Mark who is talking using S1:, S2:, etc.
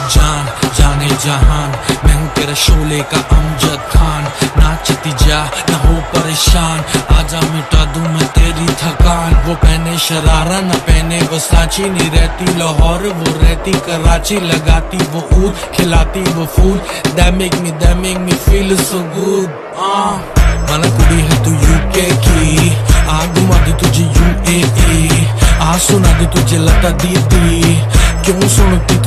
S1: जान जाने जहान, मैं हूँ तेरा शोले का अमजद खान। नाचती जा ना हो परेशान, आजा मिटा दूं मैं तेरी थकान। वो पहने शरारा ना पहने वो सांची, नहीं रहती लाहौर वो रहती कराची। लगाती वो ऊद खिलाती वो फूल, that make me feel so good। माना कुड़ी है तू यूके की, आ घुमा दी तुझे UAE, आ सुना दी तुझे लता दीदी। क्यों सुनती